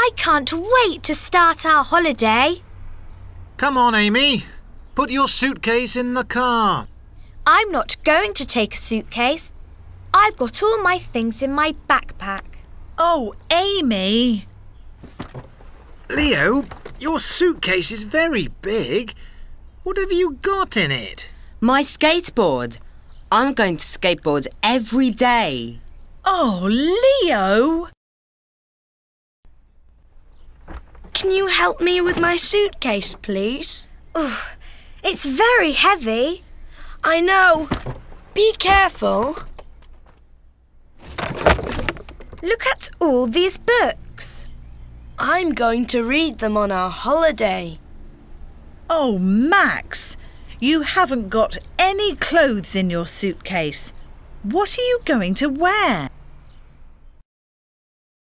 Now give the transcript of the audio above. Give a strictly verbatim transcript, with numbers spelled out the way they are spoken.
I can't wait to start our holiday. Come on, Amy. Put your suitcase in the car. I'm not going to take a suitcase. I've got all my things in my backpack. Oh, Amy! Leo, your suitcase is very big. What have you got in it? My skateboard. I'm going to skateboard every day. Oh, Leo! Can you help me with my suitcase, please? Oh, it's very heavy. I know. Be careful. Look at all these books. I'm going to read them on our holiday. Oh, Max, you haven't got any clothes in your suitcase. What are you going to wear?